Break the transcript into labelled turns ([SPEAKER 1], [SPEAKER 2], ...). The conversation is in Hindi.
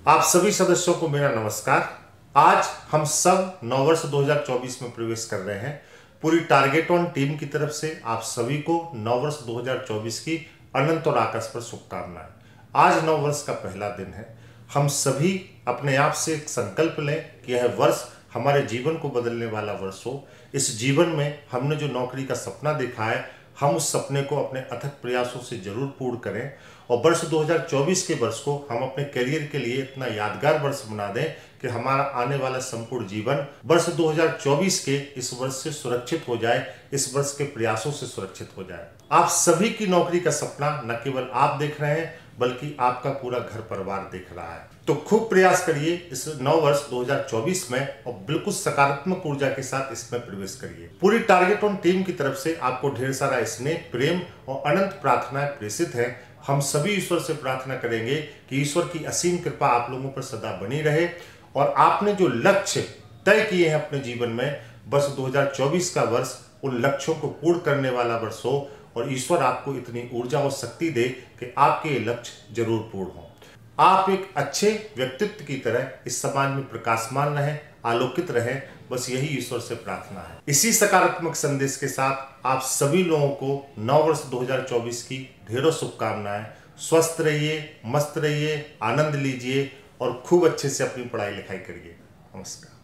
[SPEAKER 1] आप सभी सदस्यों को मेरा नमस्कार। आज हम सब नववर्ष 2024 में प्रवेश कर रहे हैं। पूरी टारगेट ऑन टीम की तरफ से आप सभी को नववर्ष 2024 की अनंत और आकाश शुभकामनाएं। आज नववर्ष का पहला दिन है। हम सभी अपने आप से एक संकल्प लें कि यह वर्ष हमारे जीवन को बदलने वाला वर्ष हो। इस जीवन में हमने जो नौकरी का सपना देखा है, हम उस सपने को अपने अथक प्रयासों से जरूर पूर्ण करें और वर्ष 2024 के वर्ष को हम अपने करियर के लिए इतना यादगार वर्ष बना दें कि हमारा आने वाला संपूर्ण जीवन वर्ष 2024 के इस वर्ष से सुरक्षित हो जाए, इस वर्ष के प्रयासों से सुरक्षित हो जाए। आप सभी की नौकरी का सपना न केवल आप देख रहे हैं बल्कि आपका पूरा घर परिवार देख रहा है। तो खूब प्रयास करिए इस नव वर्ष 2024 में और बिल्कुल सकारात्मक ऊर्जा के साथ इसमें प्रवेश करिए। पूरी टारगेट ऑन टीम की तरफ से आपको ढेर सारा स्नेह, प्रेम और अनंत प्रार्थनाएं प्रेषित हैं। हम सभी ईश्वर से प्रार्थना करेंगे कि ईश्वर की असीम कृपा आप लोगों पर सदा बनी रहे और आपने जो लक्ष्य तय किए हैं अपने जीवन में, वर्ष 2024 का वर्ष उन लक्ष्यों को पूर्ण करने वाला वर्ष हो और ईश्वर आपको इतनी ऊर्जा और शक्ति दे कि आपके ये लक्ष्य जरूर पूर्ण हो। आप एक अच्छे व्यक्तित्व की तरह इस समाज में प्रकाशमान रहें, आलोकित रहें, बस यही ईश्वर से प्रार्थना है। इसी सकारात्मक संदेश के साथ आप सभी लोगों को नव वर्ष 2024 की ढेरों शुभकामनाएं। स्वस्थ रहिए, मस्त रहिए, आनंद लीजिए और खूब अच्छे से अपनी पढ़ाई लिखाई करिए। नमस्कार।